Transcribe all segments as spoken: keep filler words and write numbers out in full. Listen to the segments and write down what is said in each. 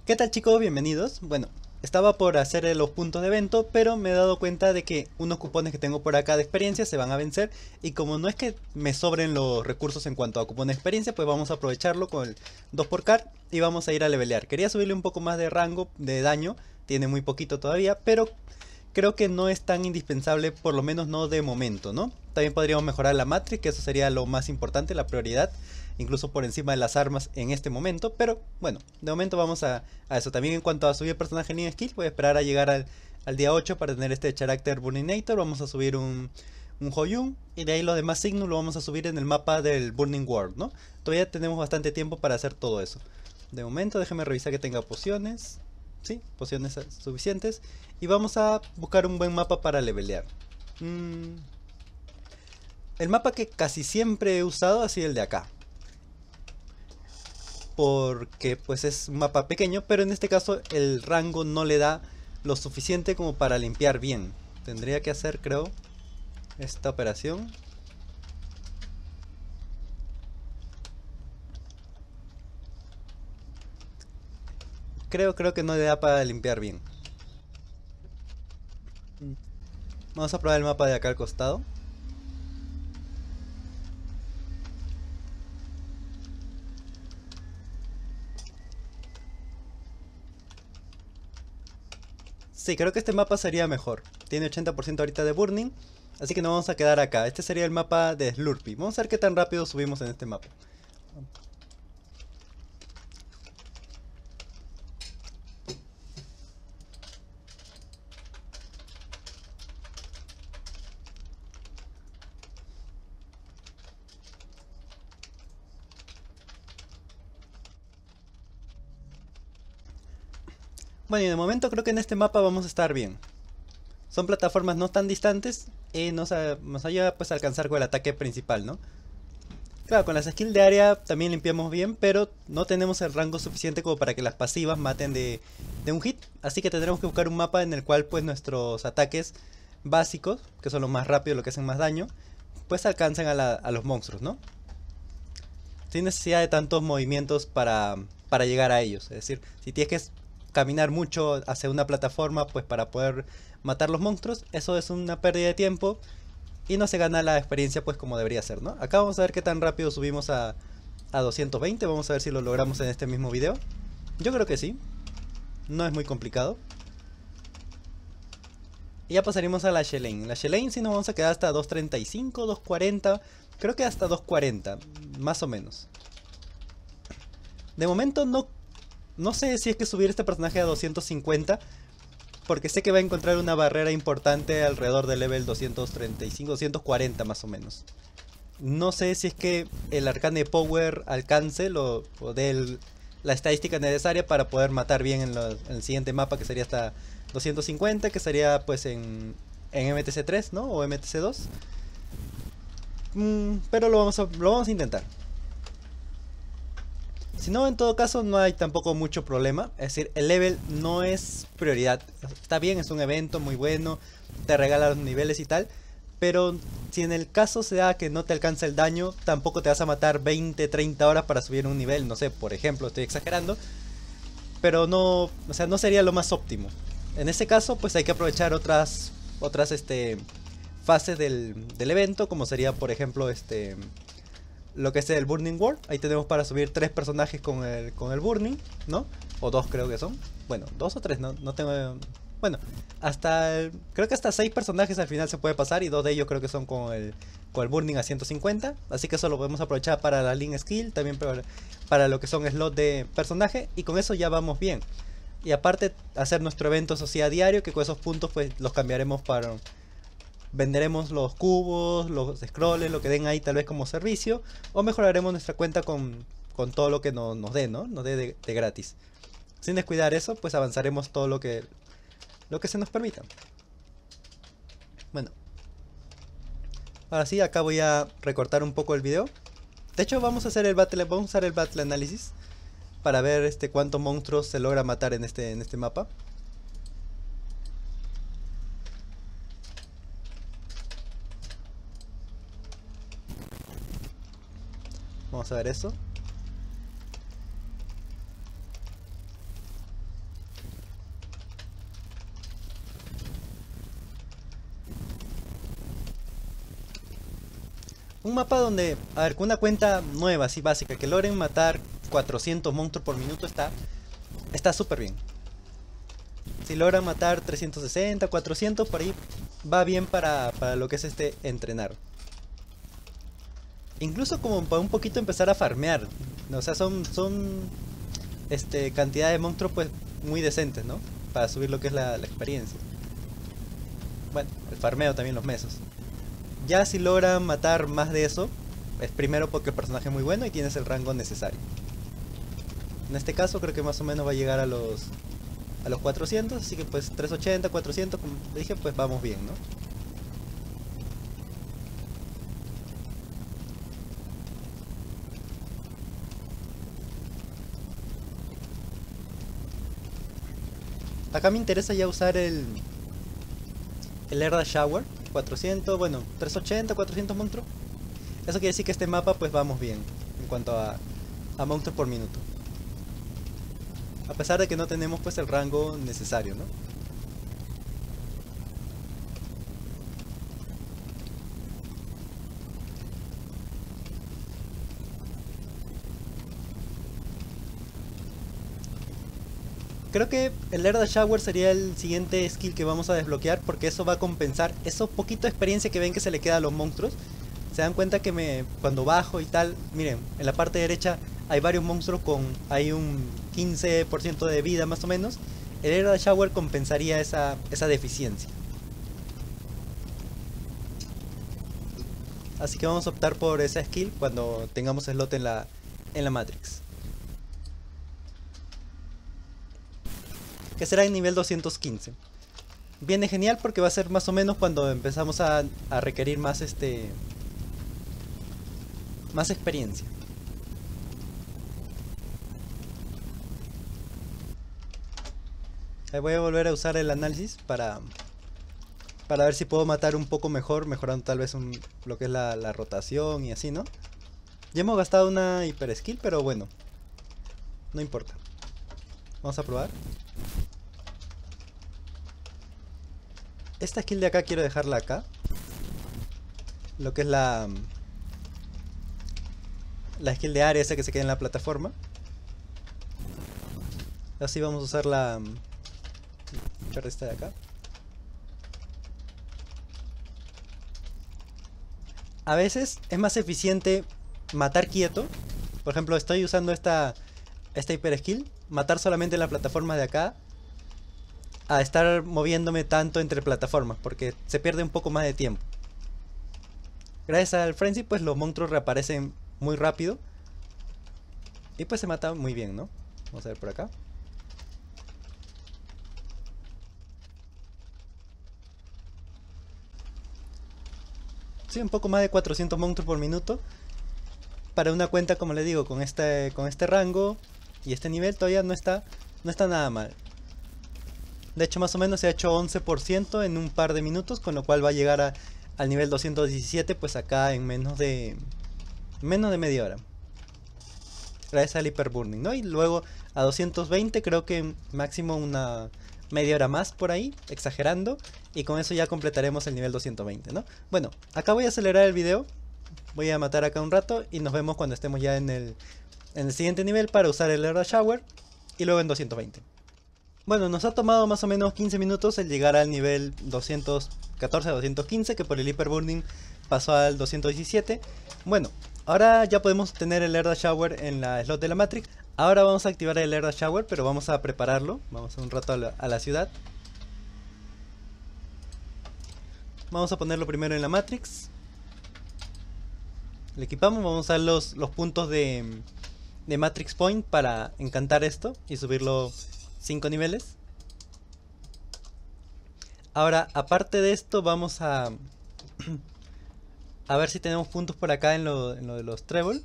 ¿Qué tal chicos? Bienvenidos. Bueno, estaba por hacer los puntos de evento, pero me he dado cuenta de que unos cupones que tengo por acá de experiencia se van a vencer. Y como no es que me sobren los recursos en cuanto a cupones de experiencia, pues vamos a aprovecharlo con el dos por card y vamos a ir a levelear. Quería subirle un poco más de rango, de daño, tiene muy poquito todavía, pero creo que no es tan indispensable, por lo menos no de momento, ¿no? También podríamos mejorar la Matrix, que eso sería lo más importante, la prioridad, incluso por encima de las armas en este momento, pero bueno, de momento vamos a, a eso. También en cuanto a subir personaje ni skill, voy a esperar a llegar al, al día ocho para tener este Character Burninator. Vamos a subir un, un Hoyun, y de ahí los demás signos lo vamos a subir en el mapa del Burning World, ¿no? Todavía tenemos bastante tiempo para hacer todo eso. De momento déjeme revisar que tenga pociones. Sí, pociones suficientes. Y vamos a buscar un buen mapa para levelear. Mm. El mapa que casi siempre he usado ha sido el de acá, porque pues es un mapa pequeño, pero en este caso el rango no le da lo suficiente como para limpiar bien. Tendría que hacer, creo, esta operación. Creo, creo que no le da para limpiar bien. Vamos a probar el mapa de acá al costado. Sí, creo que este mapa sería mejor. Tiene ochenta por ciento ahorita de burning, así que nos vamos a quedar acá. Este sería el mapa de Slurpee. Vamos a ver qué tan rápido subimos en este mapa. Bueno, y de momento creo que en este mapa vamos a estar bien. Son plataformas no tan distantes y nos, a, nos ayuda pues a alcanzar con el ataque principal, ¿no? Claro, con las skills de área también limpiamos bien, pero no tenemos el rango suficiente como para que las pasivas maten de, de un hit. Así que tendremos que buscar un mapa en el cual pues nuestros ataques básicos, que son los más rápidos, los que hacen más daño, pues alcancen a, la, a los monstruos, ¿no? Sin necesidad de tantos movimientos para, para llegar a ellos. Es decir, si tienes que caminar mucho hacia una plataforma pues para poder matar los monstruos, eso es una pérdida de tiempo y no se gana la experiencia pues como debería ser, ¿no? Acá vamos a ver qué tan rápido subimos a, a doscientos veinte, vamos a ver si lo logramos en este mismo video. Yo creo que sí, no es muy complicado. Y ya pasaríamos a la Shellane. La Shellane sí nos vamos a quedar hasta doscientos treinta y cinco, doscientos cuarenta, creo que hasta doscientos cuarenta, más o menos. De momento no, no sé si es que subir este personaje a doscientos cincuenta, porque sé que va a encontrar una barrera importante alrededor del level doscientos treinta y cinco, doscientos cuarenta más o menos. No sé si es que el Arcane Power alcance lo, o dé el, la estadística necesaria para poder matar bien en, lo, en el siguiente mapa, que sería hasta doscientos cincuenta, que sería pues en, en M T C tres, ¿no? O M T C dos. Mm, pero lo vamos, a, lo vamos a intentar. Si no, en todo caso no hay tampoco mucho problema. Es decir, el level no es prioridad. Está bien, es un evento muy bueno, te regala los niveles y tal, pero si en el caso se da que no te alcanza el daño, tampoco te vas a matar veinte, treinta horas para subir un nivel. No sé, por ejemplo, estoy exagerando, pero no, o sea, no sería lo más óptimo. En ese caso, pues hay que aprovechar otras, otras este, fases del, del evento, como sería, por ejemplo, este... lo que es el Burning World. Ahí tenemos para subir tres personajes con el, con el Burning, ¿no? O dos creo que son. Bueno, dos o tres, no, no tengo... Bueno, hasta el, creo que hasta seis personajes al final se puede pasar, y dos de ellos creo que son con el, con el Burning a ciento cincuenta. Así que eso lo podemos aprovechar para la Link Skill, también para, para lo que son slots de personaje, y con eso ya vamos bien. Y aparte hacer nuestro evento sociedad diario, que con esos puntos pues los cambiaremos para... venderemos los cubos, los scrolls, lo que den ahí tal vez como servicio, o mejoraremos nuestra cuenta con, con todo lo que no, nos dé, ¿no? Nos dé de, de gratis. Sin descuidar eso, pues avanzaremos todo lo que, lo que se nos permita. Bueno. Ahora sí, acá voy a recortar un poco el video. De hecho, vamos a hacer el battle, vamos a usar el battle análisis para ver este cuántos monstruos se logra matar en este, en este mapa. Vamos a ver eso. un mapa donde, a ver, con una cuenta nueva, así básica, que logren matar cuatrocientos monstruos por minuto está está súper bien. Si logran matar trescientos sesenta, cuatrocientos, por ahí va bien para, para lo que es este entrenar. Incluso como para un poquito empezar a farmear. O sea, son, son este, cantidad de monstruos pues muy decentes, ¿no? Para subir lo que es la, la experiencia. Bueno, el farmeo también, los mesos. Ya si logran matar más de eso, es primero porque el personaje es muy bueno y tienes el rango necesario. En este caso creo que más o menos va a llegar a los a los cuatrocientos, así que pues trescientos ochenta, cuatrocientos, como dije, pues vamos bien, ¿no? Acá me interesa ya usar el el Air Dash Shower, cuatrocientos, bueno, trescientos ochenta, cuatrocientos monstruos. Eso quiere decir que este mapa pues vamos bien en cuanto a, a monstruos por minuto. A pesar de que no tenemos pues el rango necesario, ¿no? Creo que el Air Dash Shower sería el siguiente skill que vamos a desbloquear, porque eso va a compensar eso poquito de experiencia que ven que se le queda a los monstruos. Se dan cuenta que me cuando bajo y tal, miren, en la parte derecha hay varios monstruos con hay un quince por ciento de vida más o menos. El Air Dash Shower compensaría esa, esa deficiencia. Así que vamos a optar por esa skill cuando tengamos slot en la, en la Matrix. Que será en nivel doscientos quince. Viene genial porque va a ser más o menos cuando empezamos a, a requerir más este... más experiencia. Ahí voy a volver a usar el análisis para para ver si puedo matar un poco mejor, mejorando tal vez un, lo que es la, la rotación y así, ¿no? Ya hemos gastado una hiper skill, pero bueno, no importa. Vamos a probar. Esta skill de acá quiero dejarla acá. Lo que es la la skill de área esa que se queda en la plataforma. Así vamos a usar la esta de acá. A veces es más eficiente matar quieto. Por ejemplo, estoy usando esta esta hiper skill, matar solamente en la plataforma de acá, a estar moviéndome tanto entre plataformas, porque se pierde un poco más de tiempo. Gracias al frenzy pues los monstruos reaparecen muy rápido y pues se mata muy bien, ¿no? Vamos a ver por acá. Sí, un poco más de cuatrocientos monstruos por minuto. Para una cuenta, como le digo, con este, con este rango y este nivel todavía no está, no está nada mal. De hecho, más o menos se ha hecho once por ciento en un par de minutos, con lo cual va a llegar a, al nivel doscientos diecisiete, pues acá en menos de menos de media hora. Gracias al hiperburning, ¿no? Y luego a doscientos veinte, creo que máximo una media hora más por ahí, exagerando, y con eso ya completaremos el nivel doscientos veinte, ¿no? Bueno, acá voy a acelerar el video, voy a matar acá un rato y nos vemos cuando estemos ya en el, en el siguiente nivel para usar el Air Dash Shower y luego en doscientos veinte. Bueno, nos ha tomado más o menos quince minutos el llegar al nivel doscientos catorce a doscientos quince, que por el hiperburning pasó al doscientos diecisiete. Bueno, ahora ya podemos tener el Air Dash Shower en la slot de la Matrix. Ahora vamos a activar el Air Dash Shower, pero vamos a prepararlo. Vamos a un rato a la, a la ciudad. Vamos a ponerlo primero en la Matrix. Le equipamos, vamos a usar los, los puntos de, de Matrix Point para encantar esto y subirlo cinco niveles. Ahora, aparte de esto, vamos a a ver si tenemos puntos por acá en lo, en lo de los Treble.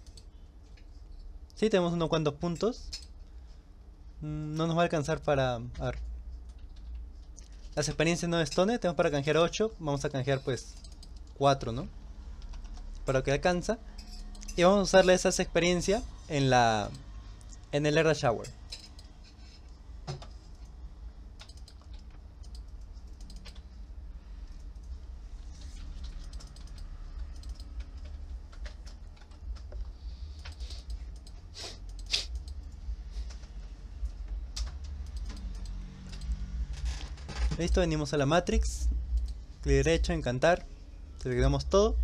Sí, tenemos unos cuantos puntos. No nos va a alcanzar para... A ver. Las experiencias no stone, tenemos para canjear ocho. Vamos a canjear pues cuatro, ¿no? Para que alcanza. Y vamos a usarle esas experiencias en la en el Air Dash Shower. Listo, venimos a la Matrix. Clic derecho, encantar. Seleccionamos todo.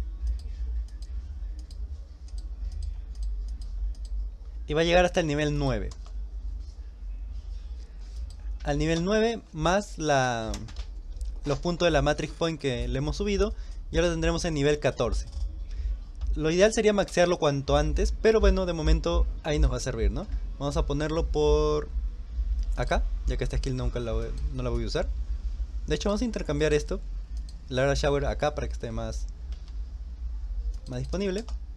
Y va a llegar hasta el nivel nueve. Al nivel nueve más la, los puntos de la Matrix Point que le hemos subido. Ya lo tendremos en nivel catorce. Lo ideal sería maxearlo cuanto antes, pero bueno, de momento ahí nos va a servir, ¿no? Vamos a ponerlo por acá, ya que esta skill nunca la voy, no la voy a usar. De hecho vamos a intercambiar esto, la Aura Shower acá para que esté más, más disponible.